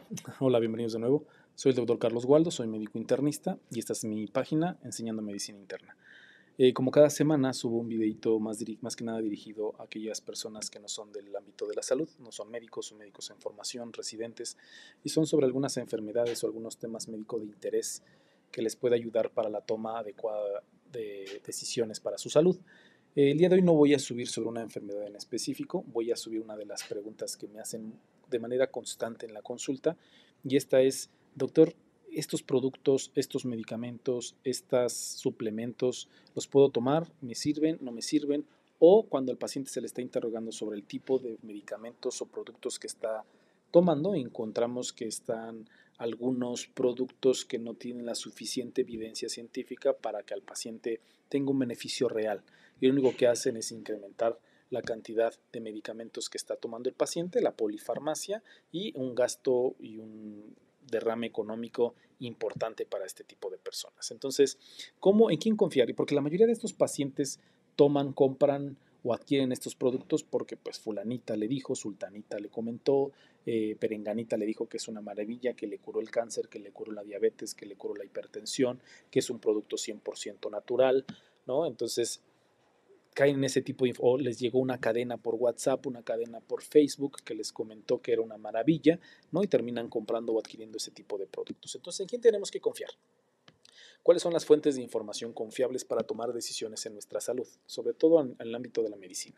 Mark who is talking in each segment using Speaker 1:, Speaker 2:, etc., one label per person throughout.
Speaker 1: Hola, bienvenidos de nuevo. Soy el doctor Carlos Waldo, soy médico internista y esta es mi página Enseñando Medicina Interna. Como cada semana subo un videito más que nada dirigido a aquellas personas que no son del ámbito de la salud, no son médicos o médicos en formación, residentes, y son sobre algunas enfermedades o algunos temas médicos de interés que les puede ayudar para la toma adecuada de decisiones para su salud. El día de hoy no voy a subir sobre una enfermedad en específico, voy a subir una de las preguntas que me hacen de manera constante en la consulta y esta es, doctor, estos productos, estos medicamentos, estos suplementos, ¿los puedo tomar? ¿Me sirven? ¿No me sirven? O cuando al paciente se le está interrogando sobre el tipo de medicamentos o productos que está tomando, encontramos que están algunos productos que no tienen la suficiente evidencia científica para que al paciente tenga un beneficio real. Y lo único que hacen es incrementar la cantidad de medicamentos que está tomando el paciente, la polifarmacia y un gasto y un derrame económico importante para este tipo de personas. Entonces, ¿cómo, en quién confiar? Y porque la mayoría de estos pacientes toman, compran o adquieren estos productos porque pues fulanita le dijo, sultanita le comentó, perenganita le dijo que es una maravilla, que le curó el cáncer, que le curó la diabetes, que le curó la hipertensión, que es un producto 100% natural, ¿no? Entonces, caen en ese tipo de o les llegó una cadena por WhatsApp, una cadena por Facebook que les comentó que era una maravilla, ¿no? Y terminan comprando o adquiriendo ese tipo de productos. Entonces, ¿en quién tenemos que confiar? ¿Cuáles son las fuentes de información confiables para tomar decisiones en nuestra salud? Sobre todo en el ámbito de la medicina.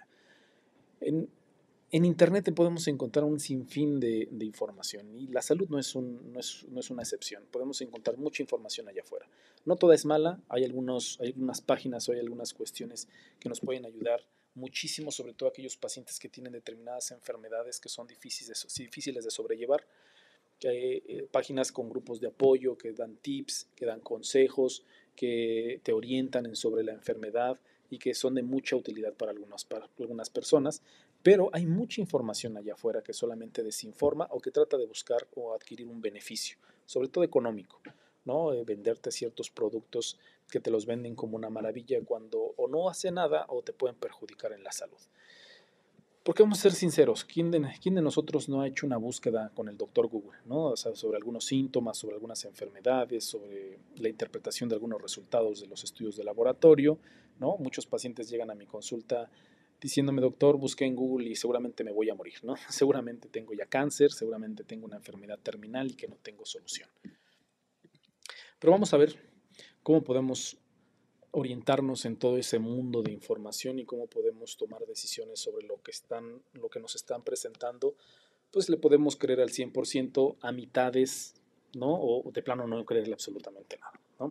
Speaker 1: En, en Internet podemos encontrar un sinfín de información y la salud no es una excepción. Podemos encontrar mucha información allá afuera. No toda es mala, hay algunas páginas o hay algunas cuestiones que nos pueden ayudar muchísimo, sobre todo aquellos pacientes que tienen determinadas enfermedades que son difíciles de sobrellevar. Que hay páginas con grupos de apoyo que dan tips, que dan consejos, que te orientan sobre la enfermedad y que son de mucha utilidad para algunas personas, pero hay mucha información allá afuera que solamente desinforma o que trata de buscar o adquirir un beneficio, sobre todo económico, ¿no? Venderte ciertos productos que te los venden como una maravilla cuando o no hace nada o te pueden perjudicar en la salud. Porque vamos a ser sinceros, quién de nosotros no ha hecho una búsqueda con el doctor Google, ¿no? O sea, sobre algunos síntomas, sobre algunas enfermedades, sobre la interpretación de algunos resultados de los estudios de laboratorio, ¿no? Muchos pacientes llegan a mi consulta diciéndome, doctor, busqué en Google y seguramente me voy a morir, ¿no? Seguramente tengo ya cáncer, seguramente tengo una enfermedad terminal y que no tengo solución. Pero vamos a ver cómo podemos orientarnos en todo ese mundo de información y cómo podemos tomar decisiones sobre lo que nos están presentando, pues le podemos creer al 100% a mitades, ¿no? O de plano no creerle absolutamente nada, ¿no?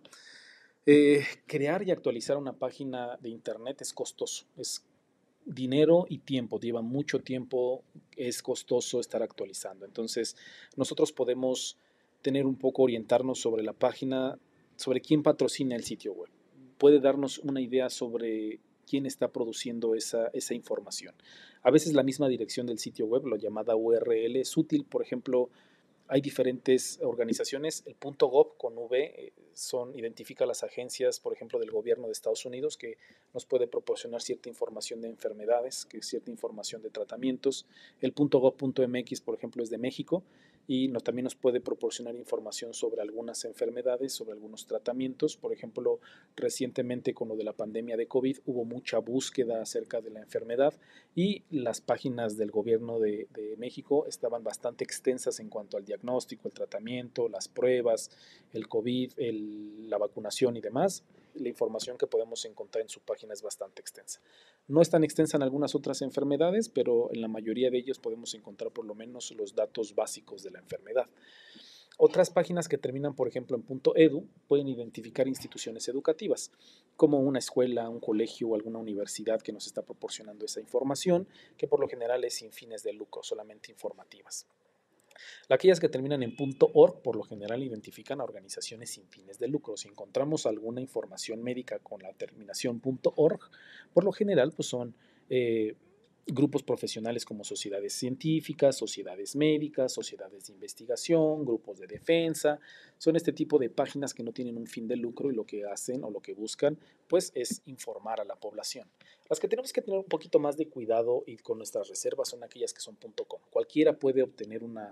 Speaker 1: Crear y actualizar una página de internet es costoso, es dinero y tiempo, lleva mucho tiempo, es costoso estar actualizando. Entonces, nosotros podemos tener un poco, orientarnos sobre la página, sobre quién patrocina el sitio web. Puede darnos una idea sobre quién está produciendo esa información. A veces la misma dirección del sitio web, la llamada URL, es útil. Por ejemplo, hay diferentes organizaciones. El .gov con V identifica las agencias, por ejemplo, del gobierno de Estados Unidos, que nos puede proporcionar cierta información de enfermedades, que es cierta información de tratamientos. El .gov.mx, por ejemplo, es de México y también nos puede proporcionar información sobre algunas enfermedades, sobre algunos tratamientos. Por ejemplo, recientemente con lo de la pandemia de COVID hubo mucha búsqueda acerca de la enfermedad y las páginas del gobierno de México estaban bastante extensas en cuanto al diagnóstico, el tratamiento, las pruebas, el COVID, la vacunación y demás. La información que podemos encontrar en su página es bastante extensa. No es tan extensa en algunas otras enfermedades, pero en la mayoría de ellas podemos encontrar por lo menos los datos básicos de la enfermedad. Otras páginas que terminan, por ejemplo, en .edu pueden identificar instituciones educativas, como una escuela, un colegio o alguna universidad que nos está proporcionando esa información, que por lo general es sin fines de lucro, solamente informativas. Aquellas que terminan en .org, por lo general identifican a organizaciones sin fines de lucro. Si encontramos alguna información médica con la terminación .org, por lo general pues son grupos profesionales como sociedades científicas, sociedades médicas, sociedades de investigación, grupos de defensa. Son este tipo de páginas que no tienen un fin de lucro y lo que hacen o lo que buscan pues es informar a la población. Las que tenemos que tener un poquito más de cuidado y con nuestras reservas son aquellas que son .com. Cualquiera puede obtener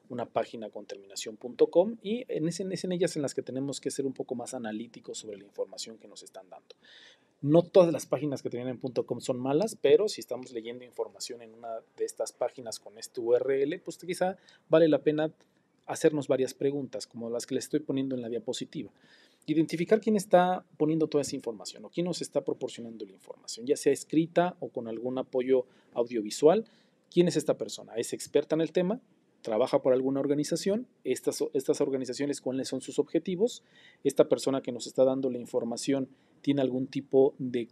Speaker 1: una página con terminación.com y es en ellas en las que tenemos que ser un poco más analíticos sobre la información que nos están dando. No todas las páginas que terminan en .com son malas, pero si estamos leyendo información en una de estas páginas con este URL, pues quizá vale la pena hacernos varias preguntas, como las que les estoy poniendo en la diapositiva. Identificar quién está poniendo toda esa información o quién nos está proporcionando la información, ya sea escrita o con algún apoyo audiovisual. ¿Quién es esta persona? ¿Es experta en el tema? ¿Trabaja por alguna organización? Estas organizaciones, ¿cuáles son sus objetivos? Esta persona que nos está dando la información tiene algún tipo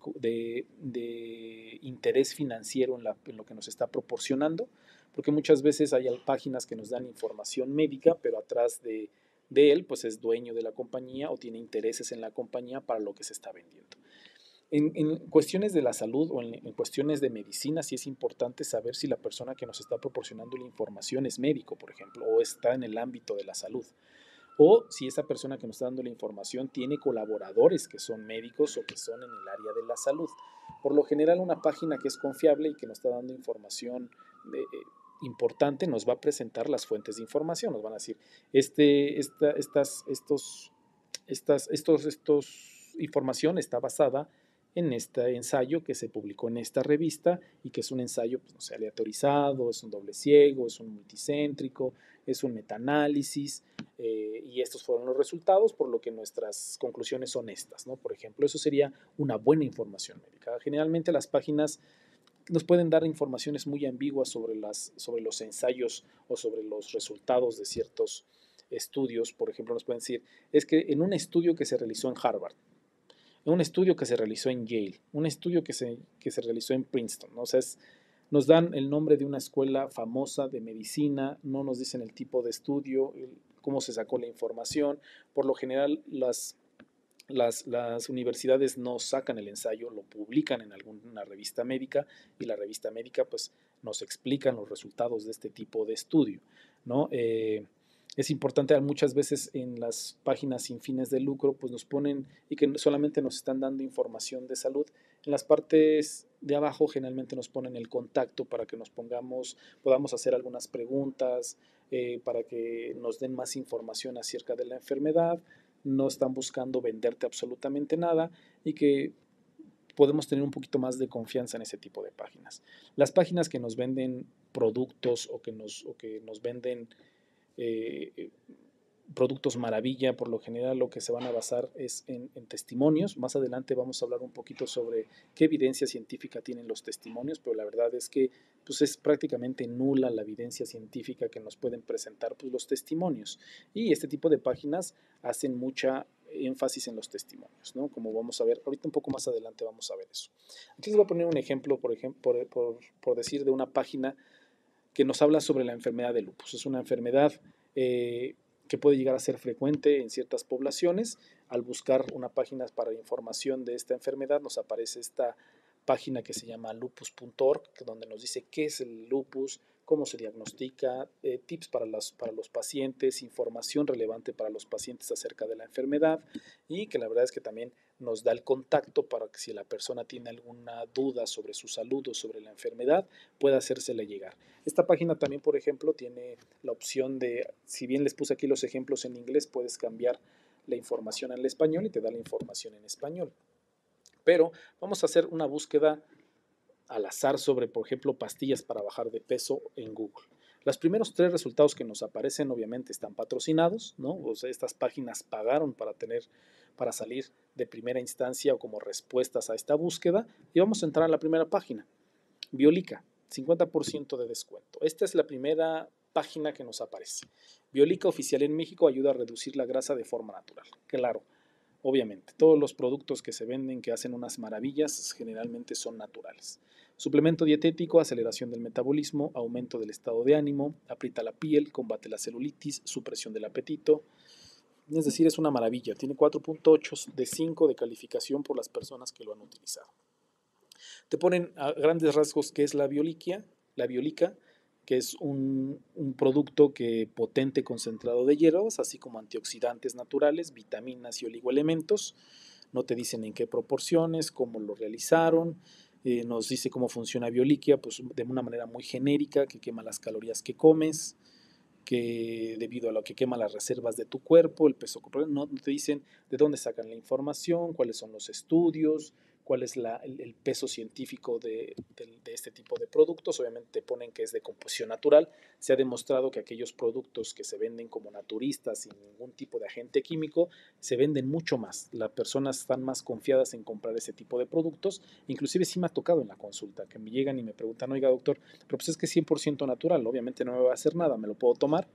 Speaker 1: de interés financiero en lo que nos está proporcionando, porque muchas veces hay páginas que nos dan información médica, pero atrás de él pues es dueño de la compañía o tiene intereses en la compañía para lo que se está vendiendo. En cuestiones de la salud o en cuestiones de medicina, sí es importante saber si la persona que nos está proporcionando la información es médico, por ejemplo, o está en el ámbito de la salud. O si esa persona que nos está dando la información tiene colaboradores que son médicos o que son en el área de la salud. Por lo general, una página que es confiable y que nos está dando información importante nos va a presentar las fuentes de información. Nos van a decir, información está basada en este ensayo que se publicó en esta revista y que es un ensayo pues, no sé, aleatorizado, es un doble ciego, es un multicéntrico, es un metaanálisis y estos fueron los resultados, por lo que nuestras conclusiones son estas, ¿no? Por ejemplo, eso sería una buena información médica. Generalmente las páginas nos pueden dar informaciones muy ambiguas sobre los ensayos o sobre los resultados de ciertos estudios. Por ejemplo, nos pueden decir, es que en un estudio que se realizó en Harvard, un estudio que se realizó en Yale, un estudio que se realizó en Princeton, ¿no? O sea, nos dan el nombre de una escuela famosa de medicina, no nos dicen el tipo de estudio, cómo se sacó la información. Por lo general, las universidades no sacan el ensayo, lo publican en alguna revista médica y la revista médica pues nos explican los resultados de este tipo de estudio, ¿no? Es importante, muchas veces en las páginas sin fines de lucro, pues nos ponen y que solamente nos están dando información de salud. En las partes de abajo generalmente nos ponen el contacto para que podamos hacer algunas preguntas, para que nos den más información acerca de la enfermedad. No están buscando venderte absolutamente nada y que podemos tener un poquito más de confianza en ese tipo de páginas. Las páginas que nos venden productos o que nos venden productos maravilla, por lo general lo que se van a basar es en testimonios. Más adelante vamos a hablar un poquito sobre qué evidencia científica tienen los testimonios, pero la verdad es que pues, es prácticamente nula la evidencia científica que nos pueden presentar pues, los testimonios. Y este tipo de páginas hacen mucha énfasis en los testimonios, ¿no? Como vamos a ver, ahorita un poco más adelante vamos a ver eso. Aquí les voy a poner un ejemplo, por decir, de una página que nos habla sobre la enfermedad de lupus. Es una enfermedad que puede llegar a ser frecuente en ciertas poblaciones. Al buscar una página para información de esta enfermedad, nos aparece esta página que se llama lupus.org, donde nos dice qué es el lupus, cómo se diagnostica, tips para los pacientes, información relevante para los pacientes acerca de la enfermedad y que la verdad es que también nos da el contacto para que si la persona tiene alguna duda sobre su salud o sobre la enfermedad, pueda hacérsela llegar. Esta página también, por ejemplo, tiene la opción de, si bien les puse aquí los ejemplos en inglés, puedes cambiar la información al español y te da la información en español. Pero vamos a hacer una búsqueda al azar sobre, por ejemplo, pastillas para bajar de peso en Google. Los primeros 3 resultados que nos aparecen obviamente están patrocinados, ¿no? O sea, estas páginas pagaron para salir de primera instancia o como respuestas a esta búsqueda. Y vamos a entrar a la primera página, Biolica, 50% de descuento. Esta es la primera página que nos aparece. Biolica oficial en México ayuda a reducir la grasa de forma natural. Claro, obviamente, todos los productos que se venden que hacen unas maravillas generalmente son naturales. Suplemento dietético, aceleración del metabolismo, aumento del estado de ánimo, aprieta la piel, combate la celulitis, supresión del apetito. Es decir, es una maravilla. Tiene 4.8 de 5 de calificación por las personas que lo han utilizado. Te ponen a grandes rasgos qué es la biolica, que es un producto potente concentrado de hierbas, así como antioxidantes naturales, vitaminas y oligoelementos. No te dicen en qué proporciones, cómo lo realizaron. Nos dice cómo funciona Bioliquia, pues de una manera muy genérica, que quema las calorías que comes. que debido a lo que quema las reservas de tu cuerpo, el peso corporal, no te dicen de dónde sacan la información, cuáles son los estudios, cuál es el peso científico de este tipo de productos. Obviamente te ponen que es de composición natural. Se ha demostrado que aquellos productos que se venden como naturistas sin ningún tipo de agente químico se venden mucho más. Las personas están más confiadas en comprar ese tipo de productos. Inclusive sí me ha tocado en la consulta que me llegan y me preguntan, oiga doctor, pero pues es que es 100% natural, obviamente no me va a hacer nada, ¿me lo puedo tomar?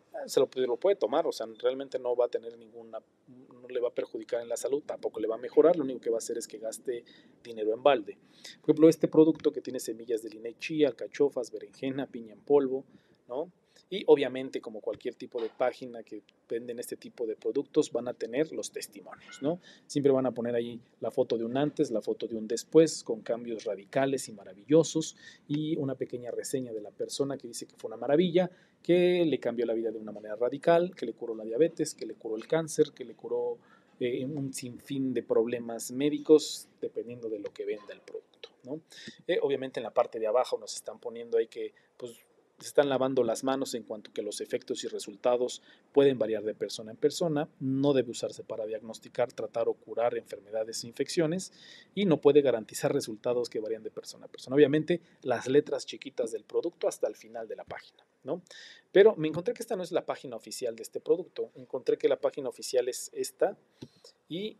Speaker 1: Lo puede tomar, o sea, realmente no va a tener ninguna, no le va a perjudicar en la salud, tampoco le va a mejorar, lo único que va a hacer es que gaste dinero en balde. Por ejemplo, este producto que tiene semillas de linaza y chía, alcachofas, berenjena, piña en polvo, ¿no? Y obviamente, como cualquier tipo de página que venden este tipo de productos, van a tener los testimonios, ¿no? Siempre van a poner ahí la foto de un antes, la foto de un después, con cambios radicales y maravillosos, y una pequeña reseña de la persona que dice que fue una maravilla, que le cambió la vida de una manera radical, que le curó la diabetes, que le curó el cáncer, que le curó un sinfín de problemas médicos, dependiendo de lo que venda el producto, ¿no? Obviamente en la parte de abajo nos están poniendo ahí que pues, se están lavando las manos en cuanto que los efectos y resultados pueden variar de persona en persona, no debe usarse para diagnosticar, tratar o curar enfermedades e infecciones y no puede garantizar resultados que varían de persona a persona. Obviamente las letras chiquitas del producto hasta el final de la página, ¿no? Pero me encontré que esta no es la página oficial de este producto, encontré que la página oficial es esta y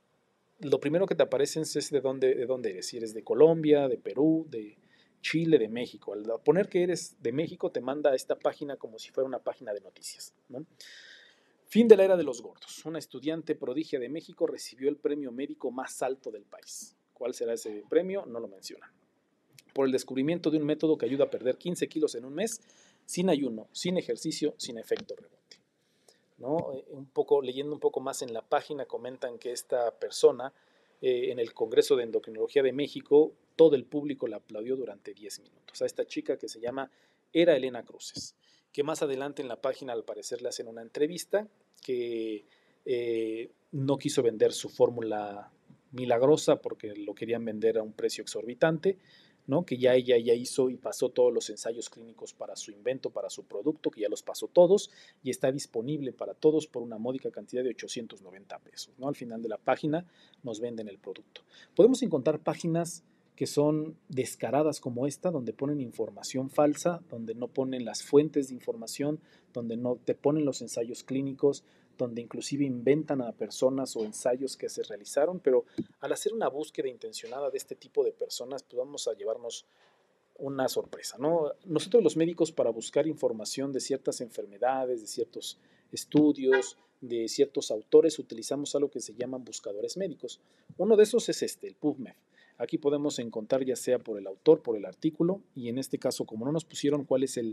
Speaker 1: lo primero que te aparece es de dónde eres, si eres de Colombia, de Perú, de Chile, de México. Al poner que eres de México te manda a esta página como si fuera una página de noticias, ¿no? Fin de la era de los gordos. Una estudiante prodigia de México recibió el premio médico más alto del país. ¿Cuál será ese premio? No lo mencionan. Por el descubrimiento de un método que ayuda a perder 15 kilos en un mes, sin ayuno, sin ejercicio, sin efecto rebote, ¿no? Leyendo un poco más en la página, comentan que esta persona en el Congreso de Endocrinología de México, todo el público la aplaudió durante 10 minutos. A esta chica que se llama Era Elena Cruces, que más adelante en la página al parecer le hacen una entrevista que no quiso vender su fórmula milagrosa porque lo querían vender a un precio exorbitante, ¿no? Que ya ella ya hizo y pasó todos los ensayos clínicos para su invento, para su producto, que ya los pasó todos y está disponible para todos por una módica cantidad de 890 pesos, ¿no? Al final de la página nos venden el producto. Podemos encontrar páginas que son descaradas como esta, donde ponen información falsa, donde no ponen las fuentes de información, donde no te ponen los ensayos clínicos, donde inclusive inventan a personas o ensayos que se realizaron, pero al hacer una búsqueda intencionada de este tipo de personas, pues vamos a llevarnos una sorpresa, ¿no? Nosotros los médicos para buscar información de ciertas enfermedades, de ciertos estudios, de ciertos autores, utilizamos algo que se llaman buscadores médicos. Uno de esos es el PubMed. Aquí podemos encontrar ya sea por el autor, por el artículo, y en este caso, como no nos pusieron cuál es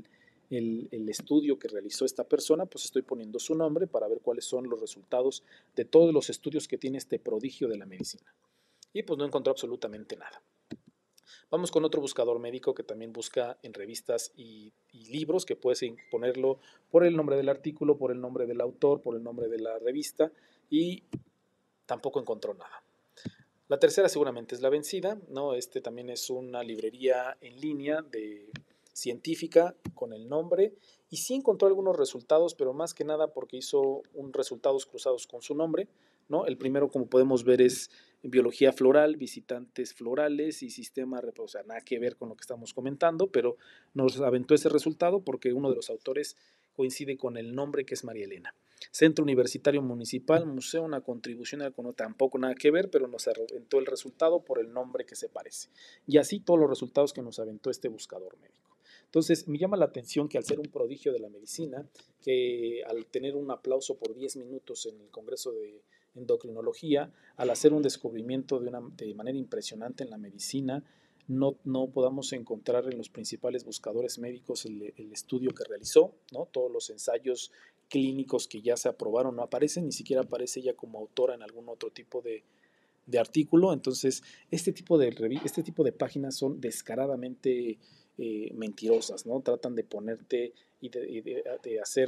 Speaker 1: el estudio que realizó esta persona, pues estoy poniendo su nombre para ver cuáles son los resultados de todos los estudios que tiene este prodigio de la medicina. Y pues no encontró absolutamente nada. Vamos con otro buscador médico que también busca en revistas y libros, que puedes ponerlo por el nombre del artículo, por el nombre del autor, por el nombre de la revista, y tampoco encontró nada. La tercera seguramente es la vencida, ¿no? Este también es una librería en línea de científica con el nombre y sí encontró algunos resultados, pero más que nada porque hizo resultados cruzados con su nombre, ¿no? El primero, como podemos ver, es biología floral, visitantes florales y sistema, o sea, nada que ver con lo que estamos comentando, pero nos aventó ese resultado porque uno de los autores coincide con el nombre, que es María Elena. Centro Universitario Municipal, Museo, una contribución con tampoco nada que ver, pero nos aventó el resultado por el nombre que se parece. Y así todos los resultados que nos aventó este buscador médico. Entonces, me llama la atención que al ser un prodigio de la medicina, que al tener un aplauso por 10 minutos en el Congreso de Endocrinología, al hacer un descubrimiento de manera impresionante en la medicina, no podamos encontrar en los principales buscadores médicos el estudio que realizó, ¿no? Todos los ensayos clínicos que ya se aprobaron no aparecen, ni siquiera aparece ella como autora en algún otro tipo de artículo. Entonces, este tipo de páginas son descaradamente mentirosas, ¿no? Tratan de ponerte y de hacer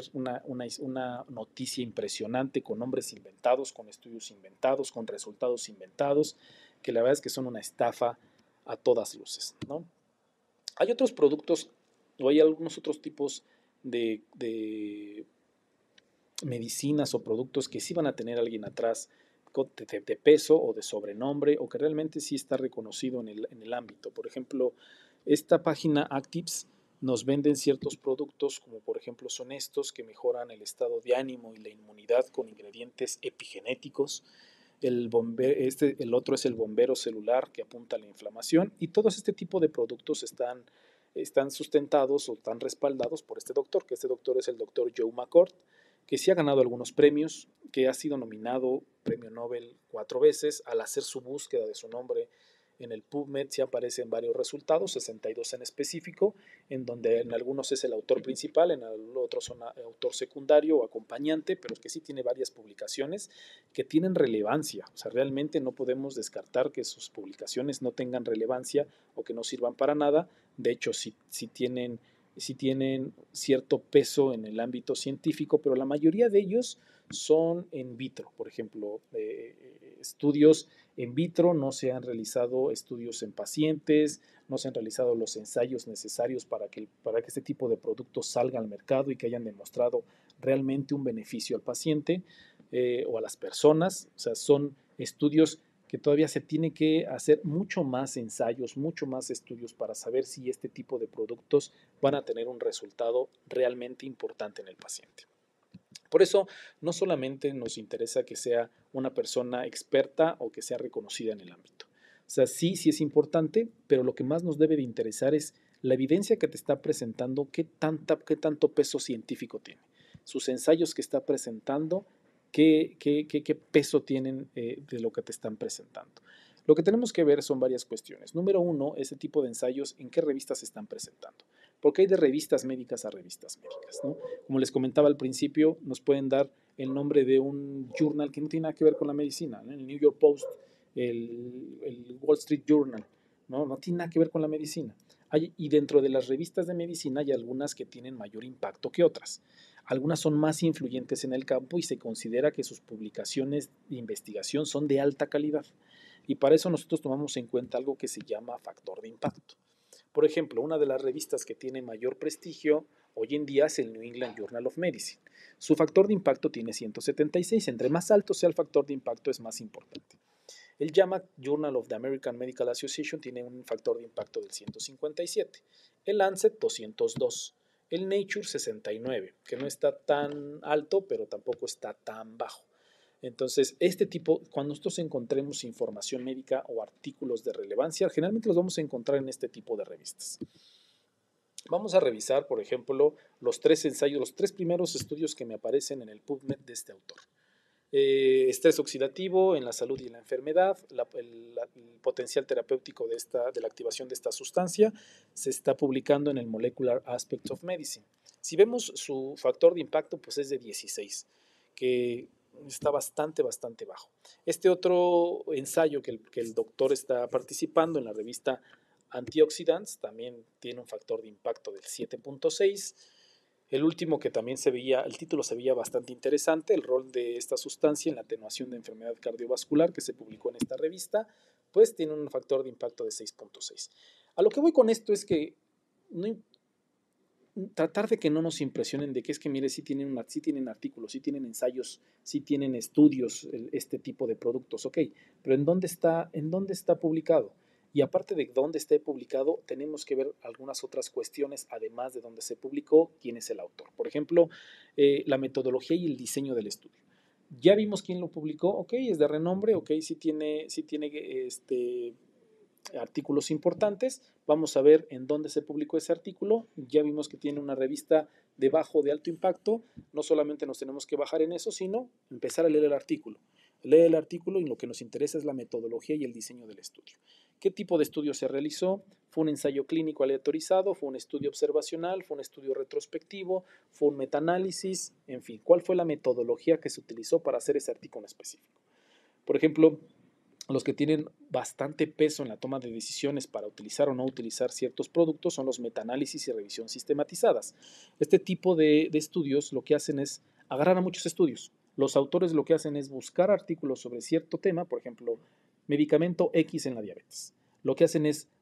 Speaker 1: una noticia impresionante con nombres inventados, con estudios inventados, con resultados inventados, que la verdad es que son una estafa a todas luces, ¿no? Hay otros productos o hay algunos otros tipos de medicinas o productos que sí van a tener alguien atrás de peso o de sobrenombre o que realmente sí está reconocido en el ámbito. Por ejemplo, esta página Actives nos venden ciertos productos como por ejemplo son estos que mejoran el estado de ánimo y la inmunidad con ingredientes epigenéticos. El otro es el bombero celular que apunta a la inflamación y todos este tipo de productos están sustentados o están respaldados por este doctor, que este doctor es el doctor Joe McCord, que sí ha ganado algunos premios, que ha sido nominado premio Nobel 4 veces. Al hacer su búsqueda de su nombre en el PubMed sí aparecen varios resultados, 62 en específico, en donde en algunos es el autor principal, en otros son autor secundario o acompañante, pero que sí tiene varias publicaciones que tienen relevancia. O sea, realmente no podemos descartar que sus publicaciones no tengan relevancia o que no sirvan para nada. De hecho, sí tienen cierto peso en el ámbito científico, pero la mayoría de ellos son en vitro. Por ejemplo, estudios en vitro, no se han realizado estudios en pacientes, no se han realizado los ensayos necesarios para que este tipo de productos salga al mercado y que hayan demostrado realmente un beneficio al paciente o a las personas. O sea, son estudios que todavía se tiene que hacer mucho más ensayos, mucho más estudios para saber si este tipo de productos van a tener un resultado realmente importante en el paciente. Por eso, no solamente nos interesa que sea una persona experta o que sea reconocida en el ámbito. O sea, sí es importante, pero lo que más nos debe de interesar es la evidencia que te está presentando, qué tanto peso científico tiene. Sus ensayos que está presentando, qué peso tienen de lo que te están presentando. Lo que tenemos que ver son varias cuestiones. Número uno, ese tipo de ensayos, ¿en qué revistas se están presentando? Porque hay de revistas médicas a revistas médicas, ¿no? Como les comentaba al principio, nos pueden dar el nombre de un journal que no tiene nada que ver con la medicina, ¿no? El New York Post, el Wall Street Journal, no tiene nada que ver con la medicina. Y dentro de las revistas de medicina hay algunas que tienen mayor impacto que otras. Algunas son más influyentes en el campo y se considera que sus publicaciones de investigación son de alta calidad. Y para eso nosotros tomamos en cuenta algo que se llama factor de impacto. Por ejemplo, una de las revistas que tiene mayor prestigio hoy en día es el New England Journal of Medicine. Su factor de impacto tiene 176. Entre más alto sea el factor de impacto, es más importante. El JAMA Journal of the American Medical Association tiene un factor de impacto del 157. El Lancet 202. El Nature 69, que no está tan alto, pero tampoco está tan bajo. Entonces, este tipo, cuando nosotros encontremos información médica o artículos de relevancia, generalmente los vamos a encontrar en este tipo de revistas. Vamos a revisar, por ejemplo, los tres ensayos, los tres primeros estudios que me aparecen en el PubMed de este autor. Estrés oxidativo en la salud y en la enfermedad, el potencial terapéutico de la activación de esta sustancia se está publicando en el Molecular Aspects of Medicine. Si vemos su factor de impacto, pues es de 16, que está bastante bajo. Este otro ensayo que el doctor está participando en la revista Antioxidants también tiene un factor de impacto del 7.6. El último que también el título se veía bastante interesante, el rol de esta sustancia en la atenuación de enfermedad cardiovascular que se publicó en esta revista, pues tiene un factor de impacto de 6.6. A lo que voy con esto es que tratar de que no nos impresionen de que es que, mire, sí tienen artículos, sí tienen ensayos, sí tienen estudios, este tipo de productos, ok, pero ¿en dónde está publicado? Y aparte de dónde esté publicado, tenemos que ver algunas otras cuestiones, además de dónde se publicó, quién es el autor. Por ejemplo, la metodología y el diseño del estudio. Ya vimos quién lo publicó, ok, es de renombre, ok, sí tiene artículos importantes. Vamos a ver en dónde se publicó ese artículo. Ya vimos que tiene una revista de bajo de alto impacto. No solamente nos tenemos que bajar en eso, sino empezar a leer el artículo. Leer el artículo y lo que nos interesa es la metodología y el diseño del estudio. ¿Qué tipo de estudio se realizó? ¿Fue un ensayo clínico aleatorizado? ¿Fue un estudio observacional? ¿Fue un estudio retrospectivo? ¿Fue un metaanálisis? En fin, ¿cuál fue la metodología que se utilizó para hacer ese artículo específico? Por ejemplo, los que tienen bastante peso en la toma de decisiones para utilizar o no utilizar ciertos productos son los metaanálisis y revisión sistematizadas. Este tipo de estudios lo que hacen es agarrar a muchos estudios. Los autores lo que hacen es buscar artículos sobre cierto tema, por ejemplo, medicamento X en la diabetes. Lo que hacen es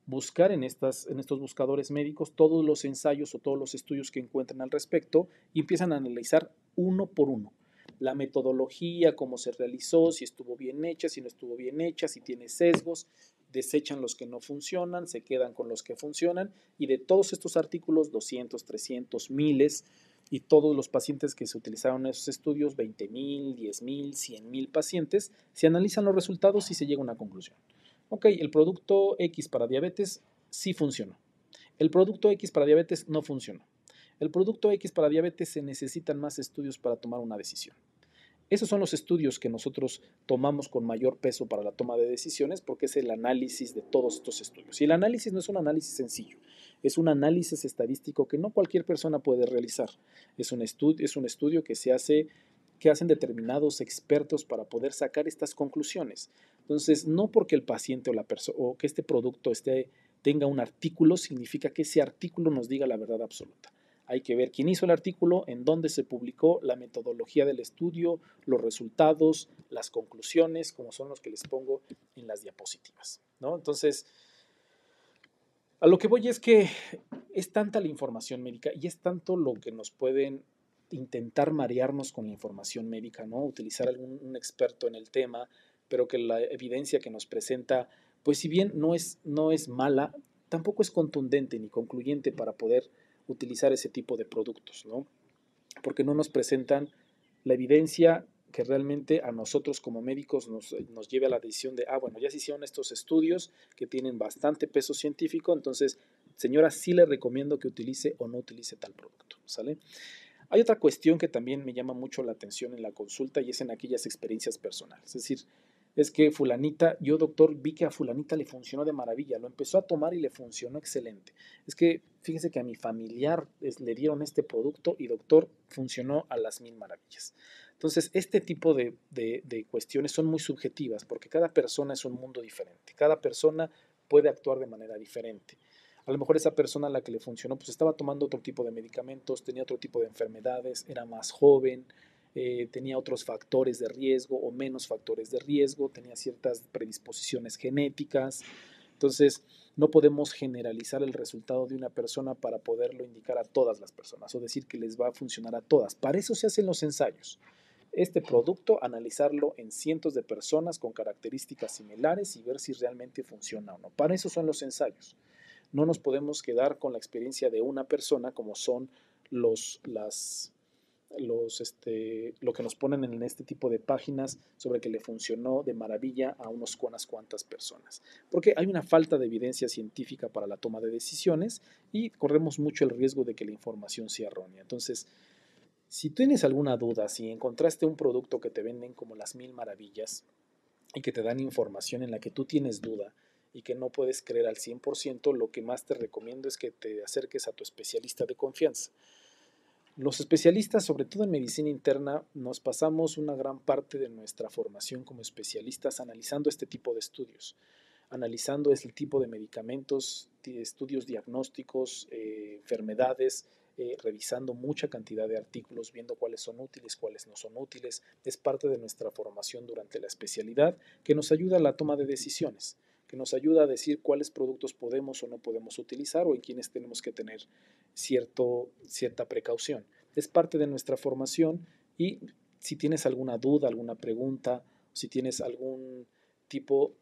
Speaker 1: buscar en estos buscadores médicos todos los ensayos o todos los estudios que encuentran al respecto y empiezan a analizar uno por uno. La metodología, cómo se realizó, si estuvo bien hecha, si no estuvo bien hecha, si tiene sesgos, desechan los que no funcionan, se quedan con los que funcionan y de todos estos artículos, 200, 300, miles, y todos los pacientes que se utilizaron en esos estudios, 20,000, 10,000, 100,000 pacientes, se analizan los resultados y se llega a una conclusión. Ok, el producto X para diabetes sí funcionó. El producto X para diabetes no funcionó. El producto X para diabetes se necesitan más estudios para tomar una decisión. Esos son los estudios que nosotros tomamos con mayor peso para la toma de decisiones porque es el análisis de todos estos estudios. Y el análisis no es un análisis sencillo, es un análisis estadístico que no cualquier persona puede realizar. Es un estudio que hacen determinados expertos para poder sacar estas conclusiones. Entonces, no porque el paciente o que este producto tenga un artículo, significa que ese artículo nos diga la verdad absoluta. Hay que ver quién hizo el artículo, en dónde se publicó, la metodología del estudio, los resultados, las conclusiones, como son los que les pongo en las diapositivas, ¿no? Entonces, a lo que voy es que es tanta la información médica y es tanto lo que nos pueden intentar marearnos con la información médica, ¿no? Utilizar un experto en el tema, pero que la evidencia que nos presenta, pues si bien no es mala, tampoco es contundente ni concluyente para poder utilizar ese tipo de productos, ¿no? Porque no nos presentan la evidencia que realmente a nosotros como médicos nos lleve a la decisión de, bueno, ya se hicieron estos estudios que tienen bastante peso científico, entonces, señora, sí le recomiendo que utilice o no utilice tal producto, ¿sale? Hay otra cuestión que también me llama mucho la atención en la consulta y es en aquellas experiencias personales. Es decir, es que fulanita, yo doctor vi que a fulanita le funcionó de maravilla, lo empezó a tomar y le funcionó excelente. Es que fíjese que a mi familiar le dieron este producto y doctor funcionó a las mil maravillas. Entonces, este tipo de cuestiones son muy subjetivas porque cada persona es un mundo diferente, cada persona puede actuar de manera diferente. A lo mejor esa persona a la que le funcionó, pues estaba tomando otro tipo de medicamentos, tenía otro tipo de enfermedades, era más joven, tenía otros factores de riesgo o menos factores de riesgo, tenía ciertas predisposiciones genéticas. Entonces, no podemos generalizar el resultado de una persona para poderlo indicar a todas las personas o decir que les va a funcionar a todas. Para eso se hacen los ensayos. Este producto, analizarlo en cientos de personas con características similares y ver si realmente funciona o no. Para eso son los ensayos. No nos podemos quedar con la experiencia de una persona como son lo que nos ponen en este tipo de páginas sobre que le funcionó de maravilla a unas cuantas personas. Porque hay una falta de evidencia científica para la toma de decisiones y corremos mucho el riesgo de que la información sea errónea. Entonces, si tienes alguna duda, si encontraste un producto que te venden como las mil maravillas y que te dan información en la que tú tienes duda y que no puedes creer al 100%, lo que más te recomiendo es que te acerques a tu especialista de confianza. Los especialistas, sobre todo en medicina interna, nos pasamos una gran parte de nuestra formación como especialistas analizando este tipo de estudios, analizando el tipo de medicamentos, estudios diagnósticos, enfermedades, revisando mucha cantidad de artículos, viendo cuáles son útiles, cuáles no son útiles. Es parte de nuestra formación durante la especialidad que nos ayuda a la toma de decisiones, que nos ayuda a decir cuáles productos podemos o no podemos utilizar o en quienes tenemos que tener cierta precaución. Es parte de nuestra formación y si tienes alguna duda, alguna pregunta, si tienes algún tipo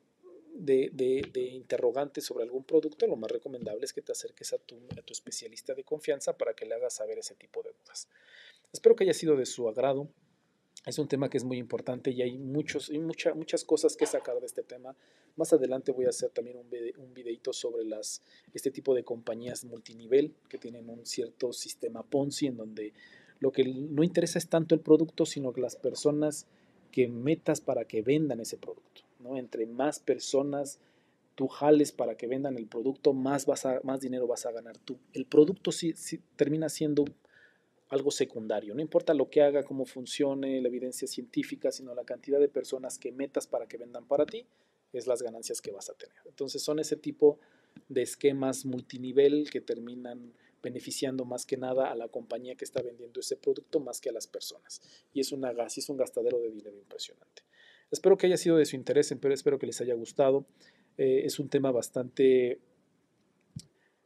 Speaker 1: de interrogante sobre algún producto, lo más recomendable es que te acerques a tu especialista de confianza para que le hagas saber ese tipo de dudas. Espero que haya sido de su agrado. Es un tema que es muy importante y hay muchas cosas que sacar de este tema. Más adelante voy a hacer también un videito sobre este tipo de compañías multinivel que tienen un cierto sistema Ponzi en donde lo que no interesa es tanto el producto, sino que las personas que metas para que vendan ese producto, ¿no? Entre más personas tú jales para que vendan el producto, más dinero vas a ganar tú. El producto sí termina siendo algo secundario. No importa lo que haga, cómo funcione, la evidencia científica, sino la cantidad de personas que metas para que vendan para ti, es las ganancias que vas a tener. Entonces son ese tipo de esquemas multinivel que terminan beneficiando más que nada a la compañía que está vendiendo ese producto más que a las personas. Y es un gastadero de dinero impresionante. Espero que haya sido de su interés, pero espero que les haya gustado. Es un tema bastante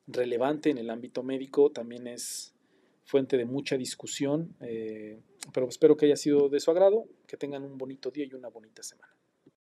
Speaker 1: relevante en el ámbito médico, también es fuente de mucha discusión, pero espero que haya sido de su agrado, que tengan un bonito día y una bonita semana.